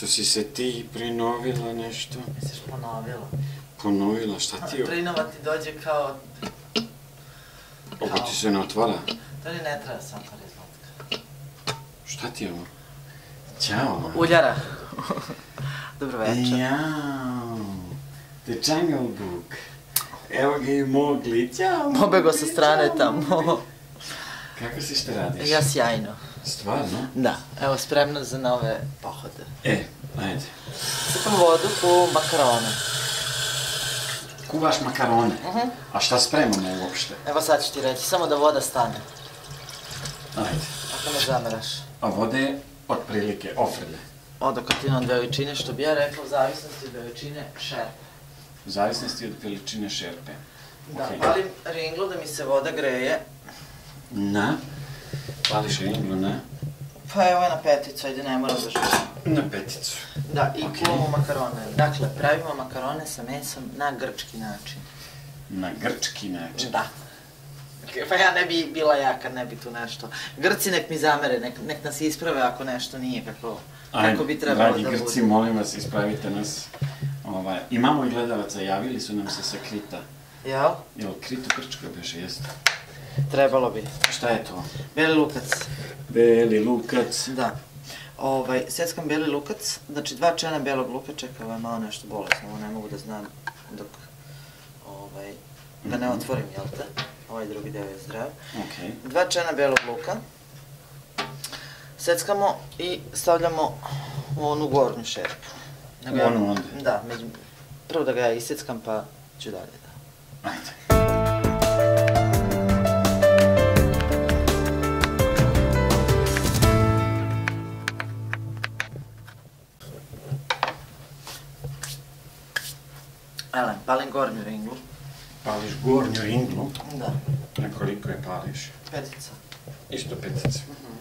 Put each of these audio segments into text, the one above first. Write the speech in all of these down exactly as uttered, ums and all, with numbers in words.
si se ti prinovila nešto? Misliš ponovila? Ponovila, šta ti je? Prinova ti dođe kao... Ovo ti se ne otvara? To ni ne treba se otvara izlatka. Šta ti je ovo? Ćao. Uljara. Dobro večer. Jao. The Jungle Book. Evo ga i Mogli. Ćao. Pobego sa strane tamo. Kako si, šta radiš? Ja sjajno. Stvarno? Da. Evo, spremna za nove pohode. E, ajde. Sipam vodu u makarone. Kuvaš makarone? A šta spremamo uopšte? Evo sad ću ti reći, samo da voda stane. Ajde. Ako ne zameraš. A vode otprilike ofrlje? Od okotina od veličine, što bi ja rekla, u zavisnosti od veličine šerpe. U zavisnosti od veličine šerpe. Da, palim ringlu da mi se voda greje. Na? Pališ ringlu, na? Pa evo je na peticu, ajde ne moram da želim. Na peticu. Da, i kuvamo makarone. Dakle, pravimo makarone sa mesom na grčki način. Na grčki način? Da. Pa ja ne bi bila ja kad ne bi tu nešto. Grci nek mi zamere, nek nas isprave ako nešto nije kako bi trebalo da bude. Dragi Grci, molim vas, ispravite nas. Imamo i gledalaca, javili su nam se sa Krita. Jel? Jel, Krito Grčka beše, jeste? Trebalo bi. Šta je to? Beli lukac. Beli lukac. Da. Seckam beli lukac, znači dva čena belog luka, čekaj, ovo je malo nešto bolesno, ovo ne mogu da znam dok da ne otvorim, jel te? Ovaj drugi deo je zdrav. Dva čena belog luka. Seckamo i stavljamo u onu gornju šerpu. U onu onda? Da, prvo da ga ja iseckam pa ću dalje da. Ajde. Elem, palim gornju ringlu. Pališ gornju ringlu? Da. Na koliko je pališ? Petica. Isto petica.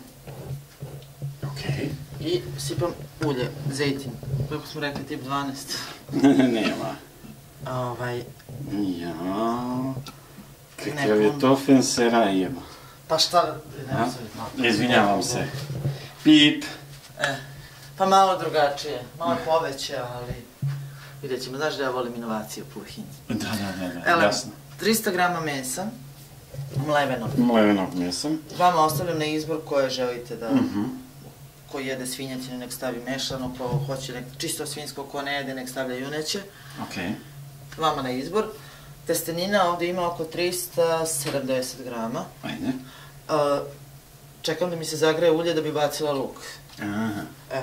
Okej. I sipam ulje, zejtin. Koliko smo rekli, tip dvanaest? Nema. Ovaj... Jao... Kakav je to fen Sarajevo. Pa šta... Izvinjavam se. Pip. Pa malo drugačije, malo poveće, ali... Vidjet ćemo, znaš da ja volim inovacije u kuhinji. Da, da, da, jasno. trista grama mesa, mlevenog. Mlevenog mesa. Vama ostavljam na izbor koje želite da... Ko jede svinjetinu nek stavi mešano, ko hoće čisto svinjsko, ko ne jede nek stavlja juneće. Okej. Vama na izbor. Testenina ovdje ima oko trista sedamdeset grama. Ajde. Čekam da mi se zagreje ulje da bi bacila luk. Aha. E.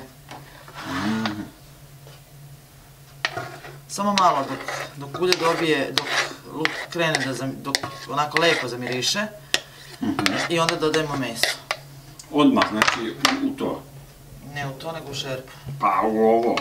Samo malo dok ulje dobije, dok luk krene da dok onako lepo zamiriše i onda dodajemo meso. Odmah, znači u to? Ne u to, nego u šerpu. Pa u ovo?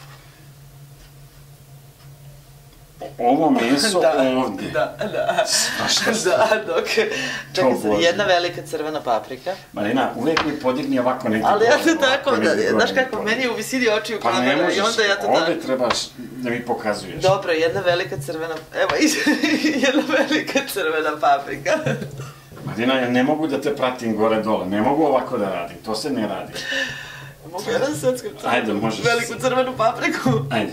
Ovo meso ovdje? Da, da. Svašta se. Da, dok... Čekaj sad, jedna velika crvena paprika. Marina, uvijek mi podigni ovako neki... Ali ja to tako, znaš kako, meni je u visini očiju kamera i onda ja to tako... Pa ne možeš, ovdje trebaš da mi pokazuješ. Dobro, jedna velika crvena... Evo, jedna velika crvena paprika. Marina, ja ne mogu da te pratim gore dole, ne mogu ovako da radim, to se ne radi. Mogu jedan srpsku crvenu, veliku crvenu papriku? Ajde.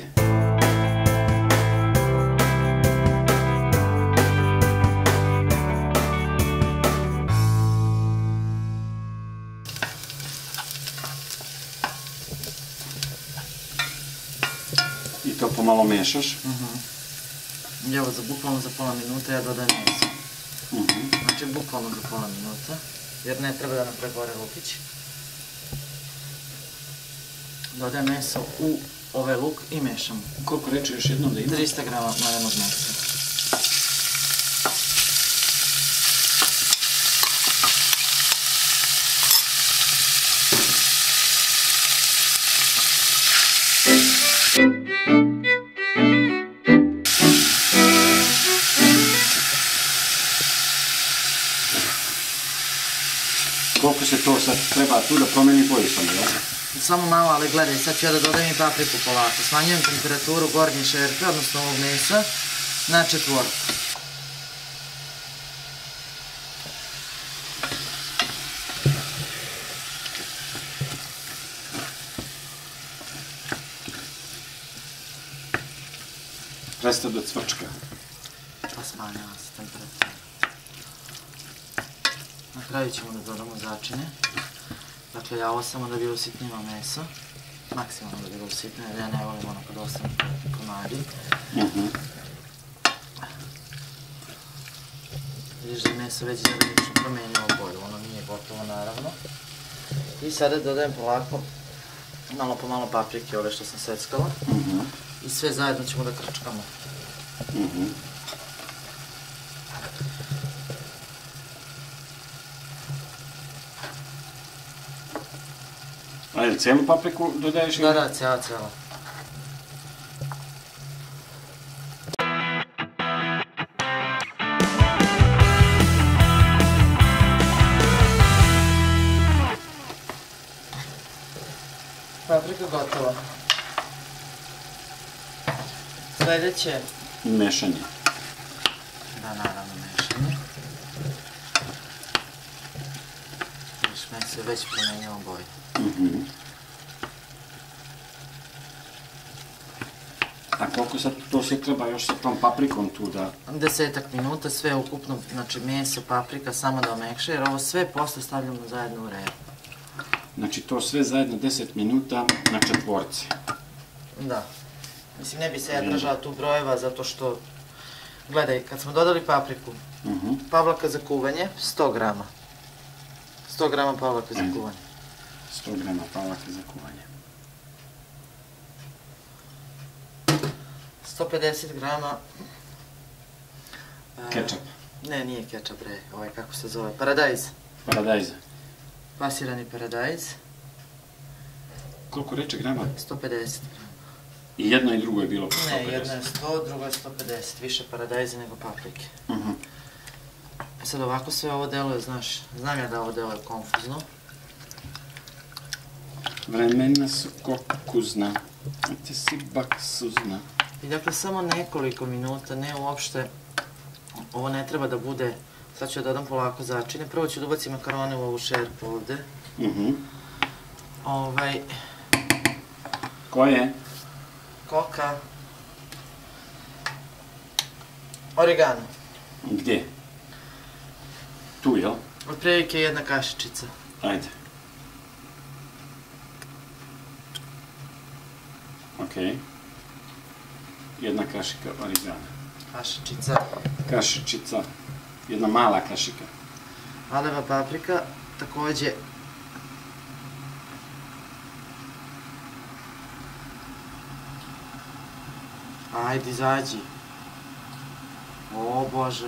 I to pomalo mešaš? I evo, bukvalno za pola minuta ja dodajem meso. Znači, bukvalno za pola minuta, jer ne treba da nam pregore lukić. Dodajem meso u ovaj luk i mešam. Koliko reče još jednom da ima? trista grama mlevenog mesa. Koliko se to sad treba tu da promeni boju samo, jel? Samo malo, ali gledaj, sad ću ja da dodajem i papriku polako. Smanjujem temperaturu gornje šerpe, odnosno ovog mesa, na četvorku. prestao da cvrčka. Pa smanjava se temperatura. Na kraju ćemo da dodamo začine. Dakle, ja ovo samo da bi usitnila meso. Maksimalno da bi ga usitnila, jer ja ne volim ono kad ostane komadi. Vidiš da je meso već zelenično promenilo boju, ono nije gotovo naravno. I sada dodajem polako, malo po malo paprike, ove što sam seckala. I sve zajedno ćemo da krčkamo. A je li cijelu papriku dodaješ? Da, da, cijela, cijela. Paprika gotova. Sljedeće... Mešanje. Da, naravno, mešanje. Viš, meni se već promenilo boju. A koliko sad to se treba još sa tom paprikom tu da... Desetak minuta, sve ukupno, znači meso, paprika, samo da omekša, jer ovo sve posle stavljamo zajedno u redu. Znači to sve zajedno deset minuta na četvorci. Da. Mislim, ne bi se ja držala tu brojeva, zato što... Gledaj, kad smo dodali papriku, pavlaka za kuvanje, sto grama. sto grama pavlaka za kuvanje. sto grama pavlaka za kuvanje. sto pedeset grama... Kečap. Ne, nije kečap, bre, ovaj kako se zove, paradajz. Paradajz. Pasirani paradajz. Koliko reče grama? sto pedeset grama. I jedno i drugo je bilo po sto pedeset? Ne, jedno je sto, drugo je sto pedeset, više paradajza nego paprike. Sad ovako sve ovo deluje, znaš, znam ja da ovo deluje konfuzno. Vremena su kokuzna, a ti si baksuzna. I dakle, samo nekoliko minuta, ne uopšte, ovo ne treba da bude, sad ću da dodam polako začine, prvo ću da ubacim makarone u ovu šerpu ovde. Ovaj... Koje? Koka. Oregano. Gdje? Tu, jel? Otprilike jedna kašičica. Ajde. Okej. Jedna kašika oregana. Kašičica. Kašičica. Jedna mala kašika. Aleva paprika, takođe. Ajde, izađi. O Bože.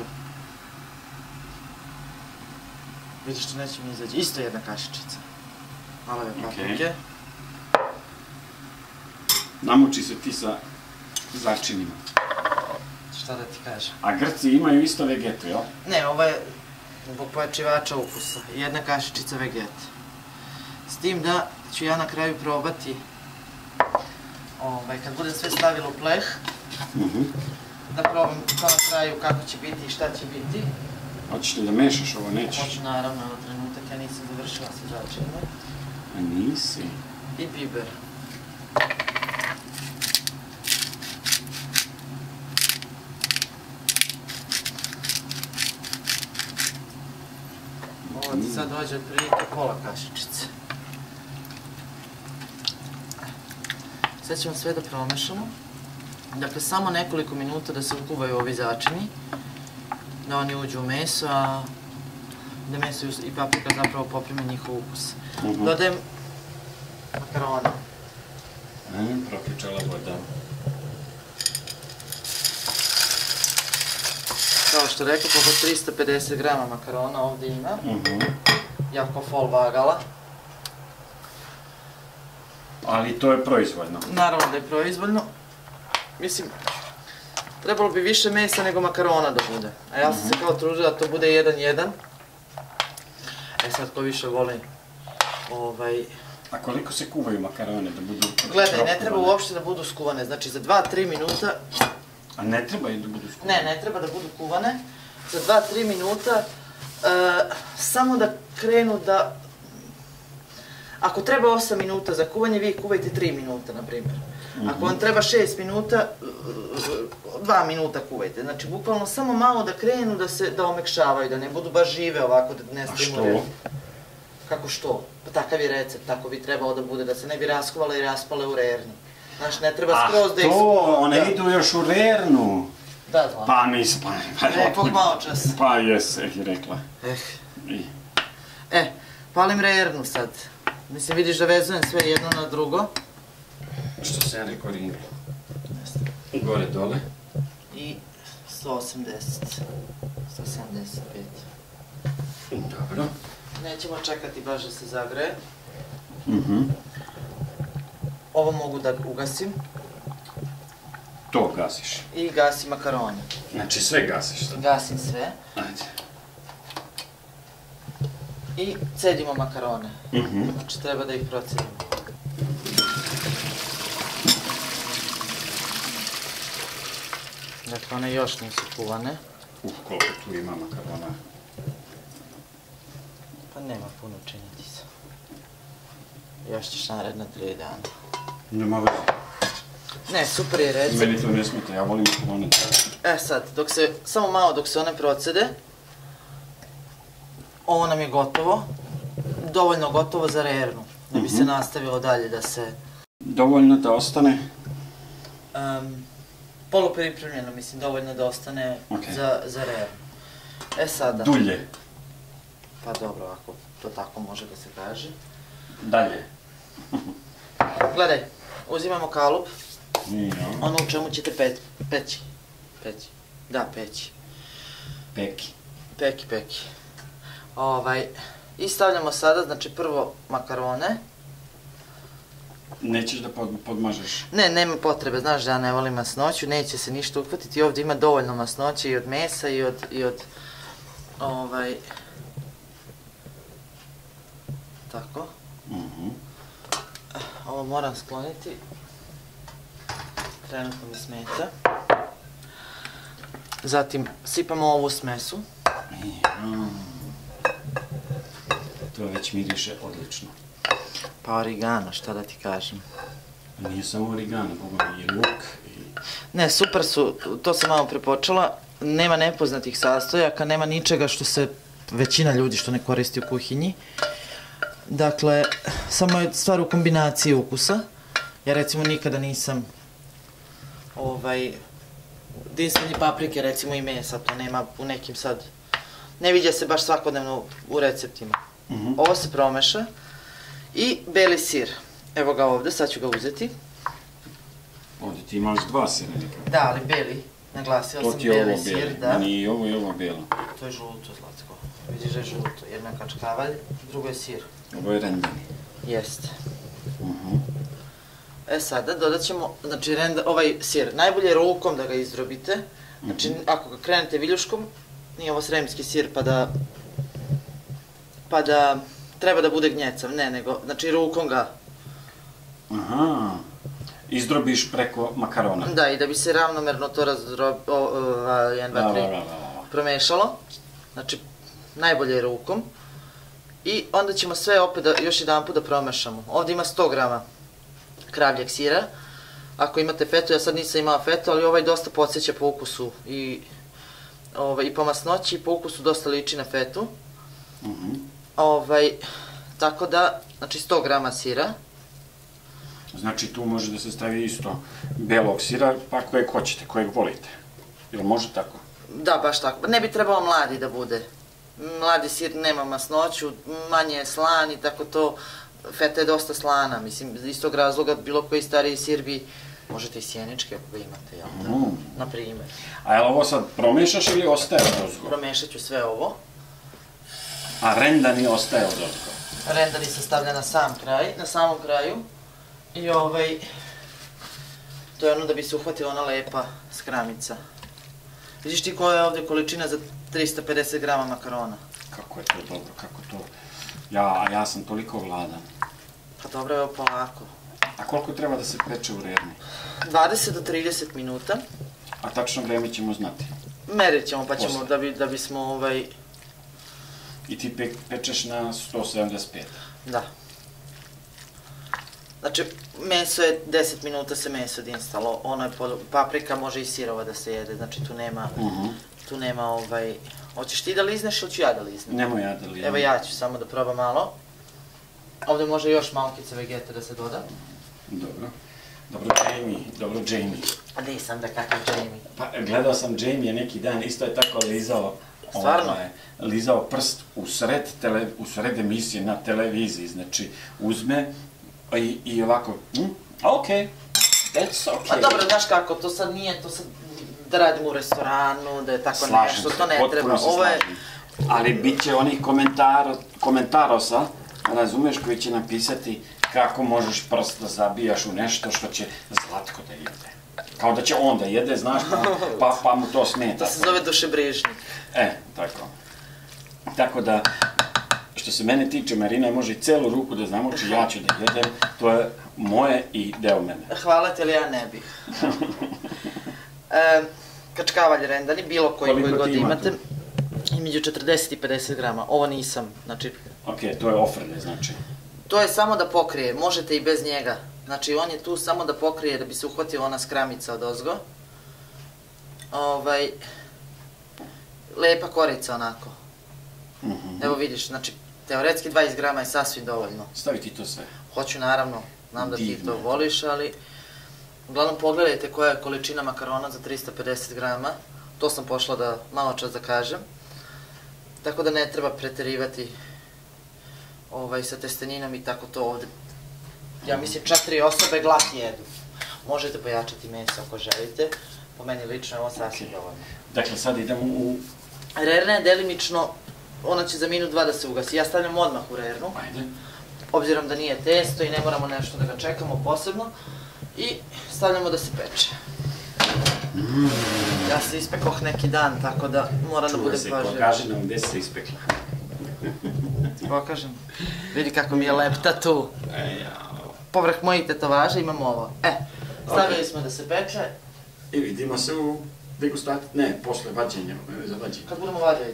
Vidiš što neće mi izađi. Isto jedna kašičica. Aleve paprike. Namuči se ti sa začinima. Šta da ti kažem? A Grci imaju isto vegetu, jel? Ne, ovo je zbog pojačivača ukusa. Jedna kašičica vegete. S tim da ću ja na kraju probati, kad budem sve stavila u pleh, da probam to na kraju kako će biti i šta će biti. Hoćeš li da mešaš ovo, nećeš? Hoću naravno, evo trenutak, ja nisam završila sa začinima. A nisi? I biber. Ovo ti sad dođe otprilike pola kašičice. Sad ćemo sve da promešamo. Dakle, samo nekoliko minuta da se ukuvaju ovi začini, da oni uđu u meso, a da meso i paprika zapravo poprime njihov ukus. Dodajem makarone. Propričala voda. Kao što rekao, oko trista pedeset grama makarona ovdje ima. Jako fol vagala. Ali to je proizvoljno. Naravno da je proizvoljno. Mislim, trebalo bi više mesa nego makarona da bude. A ja sam se kao trudila da to bude jedan jedan. E sad ko više voli ovaj... A koliko se kuvaju makarone da budu skuvane? Gledaj, ne treba uopšte da budu skuvane. Znači za dva do tri minuta... A ne treba i da budu skuvane? Ne, ne treba da budu kuvane. Za dva do tri minuta samo da krenu da... Ako treba osam minuta za kuvanje, vi kuvajte tri minuta, na primjer. Ako vam treba šest minuta, dva minuta kuvajte. Znači, bukvalno samo malo da krenu, da se, da omekšavaju, da ne budu baš žive ovako, da ne stavimo redu. A što? Kako što? Pa takav je recept, tako bi trebalo da bude, da se ne bi raskovala i raspale u rerni. Znaš, ne treba skroz da ih... A to, one idu još u rernu. Da, znam. Pa nisam, pa... Nekog malo časa. Pa jes, eh, rekla. Eh. E, palim rernu sad. Mislim, vidiš da vezujem sve jedno na drugo. Što se ja rekao ringu? Gore, dole. I sto osamdeset. sto sedamdeset pet. Dobro. Nećemo čekati baš da se zagreje. Mhm. Ovo mogu da ugasim. To gasiš. I gasim makarone. Znači sve gasiš sad? Gasim sve. Ajde. I cedimo makarone. Mhm. Znači treba da ih procedimo. Dakle, one još nisu kuvane. Uh, koliko tu ima makarona. Pa nema puno, činiti se. Još ćeš naredna tri dana. Nema veze. Ne, super je recept. Meni to ne smeta, ja volim makarone. E sad, dok se, samo malo dok se one procede, ovo nam je gotovo. Dovoljno gotovo za rernu, da bi se nastavilo dalje da se... Dovoljno da ostane? Um, polupripremljeno, mislim, dovoljno da ostane okay. za, za rernu. E sada... Dulje? Pa dobro, ako to tako može da se kaže. Dalje? Gledaj, uzimamo kalup. Ja. Ono u čemu ćete pe, peći. Peći. Da, peći. Peki. Peki, peki. Ovaj, i stavljamo sada, znači prvo makarone. Nećeš da pod, podmažeš? Ne, nema potrebe, znaš da ja ne volim masnoću, neće se ništa uhvatiti. Ovdje ima dovoljno masnoće i od mesa i od, i od, ovaj, tako. Mhm. Ovo moram skloniti. Trenutno mi smeta. Zatim sipamo ovu smesu. Mm. To već miriše odlično. Pa origano, šta da ti kažem. Nije samo origano, boga mi i luk i... Ne, super su, to sam malo prepočela. Nema nepoznatih sastojaka, nema ničega što se većina ljudi što ne koristi u kuhinji. Dakle, samo je stvar u kombinaciji ukusa. Ja recimo nikada nisam ovaj, dinstveni paprike recimo i mesa, to nema u nekim sad, ne viđa se baš svakodnevno u receptima. Mhm. Ovo se promeša i beli sir. Evo ga ovde, sad ću ga uzeti. Ovdje ti imaš dva sira nekako. Da, ali beli, naglasila To sam ti je beli ovo sir, beli, da. meni i ovo i ovo bijelo. To je žuto, Zlatko. Vidiš da je žuto, jedno je kačkavalj, drugo je sir. Ovo je rendani. Jeste. Mhm. E sada dodat ćemo, znači renda, ovaj sir, najbolje je rukom da ga izdrobite. Znači ako ga krenete viljuškom, nije ovo sremski sir pa da, pa da treba da bude gnjecav, ne, nego, znači rukom ga. Aha. Izdrobiš preko makarona. Da, i da bi se ravnomerno to razdrob, jedan, dva, tri, promešalo. Znači, najbolje je rukom. I onda ćemo sve opet da, još jedan put da promešamo. Ovdje ima sto grama kravljeg sira. Ako imate fetu, ja sad nisam imala fetu, ali ovaj dosta podsjeća po ukusu i, ovaj, i po masnoći i po ukusu dosta liči na fetu. Mhm. Ovaj, tako da, znači sto grama sira. Znači tu može da se stavi isto belog sira, pa kojeg hoćete, kojeg volite. Jel može tako? Da, baš tako. Ne bi trebalo mladi da bude. Mladi sir nema masnoću, manje je slan i tako to. Feta je dosta slana, mislim, iz tog razloga bilo koji stariji sir bi, možete i sjenički ako ga imate, jel da? Mm. Na primjer. A jel ovo sad promešaš ili ostaje odozgo? Promešat ću sve ovo. A rendani ostaje odozgo? Rendani se stavlja na sam kraj, na samom kraju. I ovaj, to je ono da bi se uhvatila ona lepa skramica. Vidiš ti koja je ovdje količina za trista pedeset grama makarona? Kako je to dobro, kako to... Ja, ja sam toliko gladan. Pa dobro, evo polako. A koliko treba da se peče u rerni? dvadeset do trideset minuta. A tačno vreme ćemo znati. Merit ćemo, pa ćemo Posle. da, bi, da bismo ovaj... I ti pe, pečeš na sto sedamdeset pet. Da. Znači, meso je, deset minuta se meso dinstalo, ono je paprika, može i sirova da se jede, znači tu nema, tu nema ovaj... Hoćeš ti da lizneš ili ću ja da liznem? Nemoj ja da liznem. Evo ja ću samo da probam malo. Ovde može još malkice vegete da se doda. Dobro. Dobro, Jamie, dobro, Jamie. A nisam da kakav Jamie. Pa, gledao sam Jamie neki dan, isto je tako lizao... Stvarno? Lizao prst u sred emisije na televiziji, znači uzme i ovako, okej, that's okej. Pa dobro, znaš kako, to sad nije, to sad da radim u restoranu, da je tako nešto, to ne treba. Slažem se, potpuno se slažem. Ali bit će onih komentarosa, razumeš, koji će napisati kako možeš prst da zabijaš u nešto što će Zlatko da jede. Kao da će on da jede, znaš, pa mu to smeta. To se zove dušebrižnik. E, tako. Tako da, što se mene tiče, Marina može i celu ruku da zamoči, ja ću da jedem, to je moje i deo mene. Hvala te, ali ja ne bih. Kačkavalj rendani, bilo koji koji god imate, između četrdeset i pedeset grama. Ovo nisam, znači... Ok, to je ofrlje, znači. To je samo da pokrije, možete i bez njega. Znači, on je tu samo da pokrije, da bi se uhvatila ona skramica od ozgo. Ovaj... Lepa korica, onako. Evo vidiš, znači, teoretski dvadeset grama je sasvim dovoljno. Stavi ti to sve. Hoću, naravno. Znam da ti to voliš, ali... Uglavnom, pogledajte koja je količina makarona za trista pedeset grama. To sam pošla da malo čas da kažem. Tako da ne treba preterivati sa testeninom i tako to ovde. Ja mislim četiri osobe glat jedu. Možete pojačati meso ako želite. Po meni lično je ovo sasvim dovoljno. Dakle, sad idemo u... Rerna je delimično, ona će za minut dva da se ugasi. Ja stavljam odmah u rernu. Ajde. Obzirom da nije testo i ne moramo nešto da ga čekamo posebno. I stavljamo da se peče. Ja se ispekoh neki dan, tako da moram da budem pažljiv. Pokaži nam gde se ispekla. Pokažem. Vidi kako mi je lepta tu. Povrh mojih tetovaža imamo ovo. E, stavili smo da se peče. I vidimo se u degustaciji, ne, posle vađenja, za vađenje. Kad budemo vađali.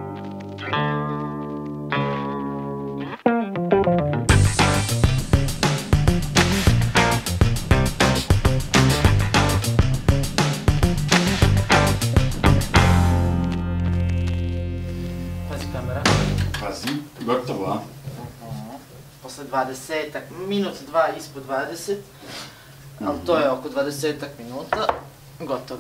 Pazi kamera. Pazi, gotovo, a? Posle dvadesetak, minut, dva ispod dvadeset, ali to je oko dvadesetak minuta, gotove.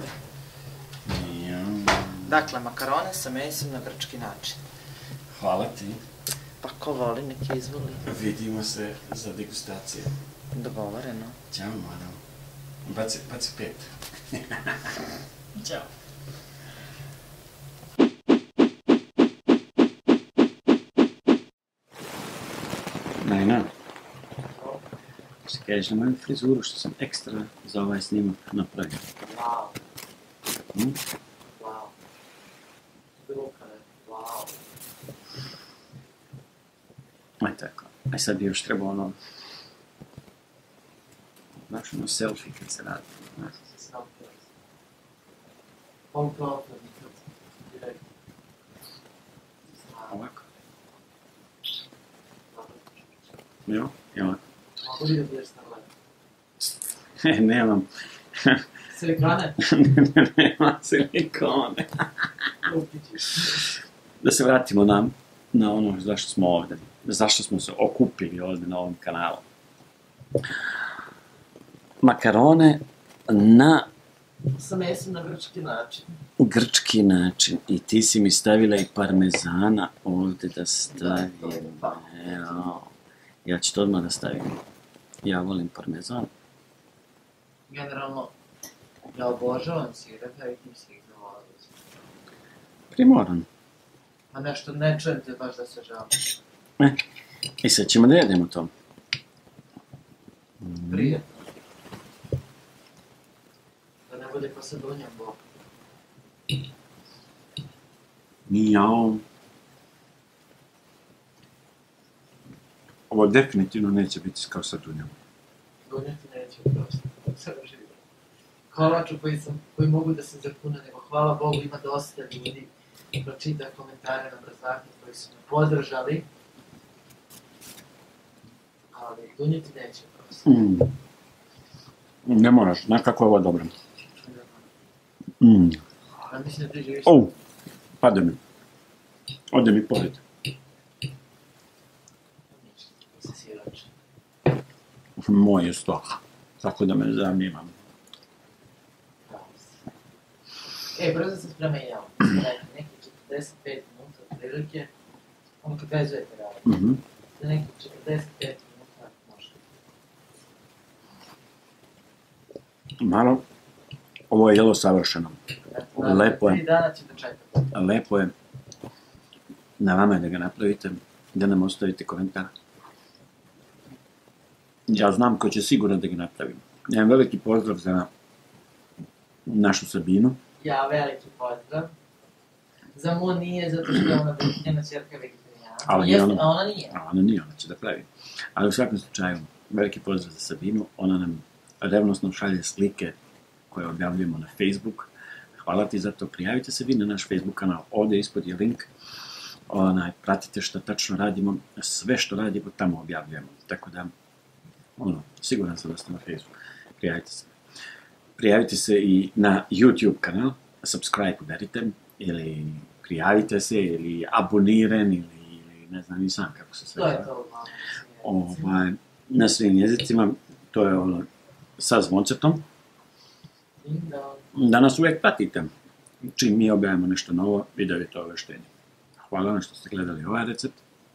Dakle, makarone sa mesom na grčki način. Hvala ti. Pa ko voli, neki izvoli. Vidimo se za degustaciju. Dogovoreno. Ćao, Mano. Baci pet. Ćao. Najna. Što kažeš na moju frizuru što sam ekstra za ovaj snimak napravio. Wow. Hm? Wow. Brukale. Wow. Aj tako. Aj sad bi još trebao ono... Znaš ono selfie kad se radi. Selfie. On profil. Direkt. Ovako. Jo, i ovako. Mogu li da biješ starlet? E, nemam. Silikone? Ne, nemam silikone. Da se vratimo na, na ono zašto smo ovde. Zašto smo se okupili ovde na ovom kanalu. Makarone na... Sa mesom na grčki način. Grčki način. I ti si mi stavila i parmezana ovde da stavim. Evo. Ja ću to odmah da stavim. Ja volim parmezan. Generalno, ja obožavam sireve, a vidim se ih ne volim. Primoran. A nešto ne čujem te baš da se žalim. E, i sad ćemo da jedemo to. Prijetno. Da ne bude ko sa dunjom Bog. Mijao. Ovo definitivno neće biti kao sa Dunjom. Dunja ti neće prosto. Sada živim. Kolaču koji mogu da se zapune, nego hvala Bogu ima dosta ljudi. Pročita komentare na Brzaki koji su me podržali. Ali Dunja ti neće prosto. ukusno. Mm. Ne moraš, znaš kako je ovo dobro. Mm. A mislim da ti živiš... O, pade mi. Ode mi pored. Se sirač. Moj je sto. Tako da me zanimam. E, brzo se sprema i ja. Neki četrdeset pet minuta otprilike. Ono kad vezujete raditi. Mhm. Za neki četrdeset pet minuta možete. Malo, ovo je jelo savršeno. Lepo je. Tri dana ćete čekati. Lepo je. Na vama je da ga napravite, da nam ostavite komentar. Ja znam ko će sigurno da ga napravim. Jedan veliki pozdrav za našu Sabinu. Ja, veliki pozdrav. Za Mu nije, zato što je ona njena ćerka vegetarijana. Ali Jeste, ona- a ona nije. A ona nije, ona će da pravi. Ali u svakom slučaju, veliki pozdrav za Sabinu. Ona nam revnosno šalje slike koje objavljujemo na Facebook. Hvala ti za to. Prijavite se vi na naš Facebook kanal. Ovdje ispod je link. Onaj, pratite što tačno radimo. Sve što radimo tamo objavljujemo. Tako da, ono, siguran sam da ste na Facebook. Prijavite se. Prijavite se i na YouTube kanal. Subscribe udarite. Ili prijavite se, ili aboniren, ili, ili ne znam ni sam kako se sve To zove. je to uglavnom. Ovaj, na svim jezicima, to je ono, sa zvoncetom, Ding dong. da nas uvijek pratite. Čim mi objavimo nešto novo, vi dobijete obaveštenje. Hvala vam što ste gledali ovaj recept.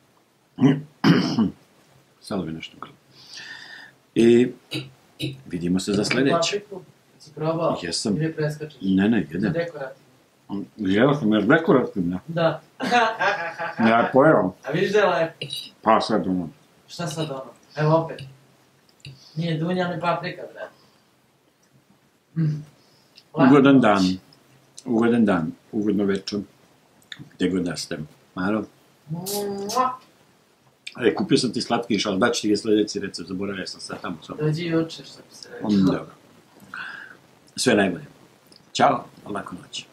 Sada bi nešto grlo. I vidimo se za sljedeće. Papriku, si probao? Jesam. Ili preskačeš? Ne, ne, Za jedem. dekorativno. Jeo sam još dekorativno. Da. Ja pojeo. A vidiš da je lepo? Pa sad ono. Šta sad ono? Evo opet. Nije dunja, ali paprika, bre. Mm. Lako Ugodan noć. dan. Ugodan dan. Ugodno večer. Gdje god da ste. Maro. Mua. E, kupio sam ti slatkiš, ali daću ti je sljedeći recept, zaboravio sam sad tamo sam. Dođi jučer, što bi se rekao. Mm, dobro. Sve najbolje. Ćao, laku noć.